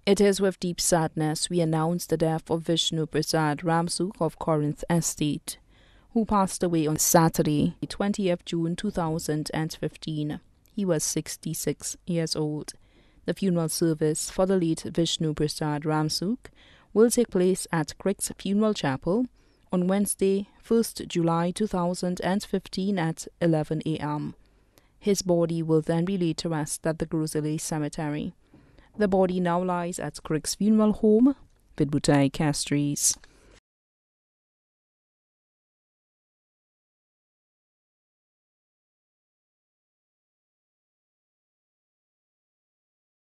It is with deep sadness we announce the death of Vishnu Persaud Ramsukh of Corinth Estate, who passed away on Saturday, 20th June 2015. He was 66 years old. The funeral service for the late Vishnu Persaud Ramsukh will take place at Crick's Funeral Chapel on Wednesday, 1st July 2015 at 11 a.m. His body will then be laid to rest at the Groseley Cemetery. The body now lies at Crick's Funeral Home, Vidbutai Castries.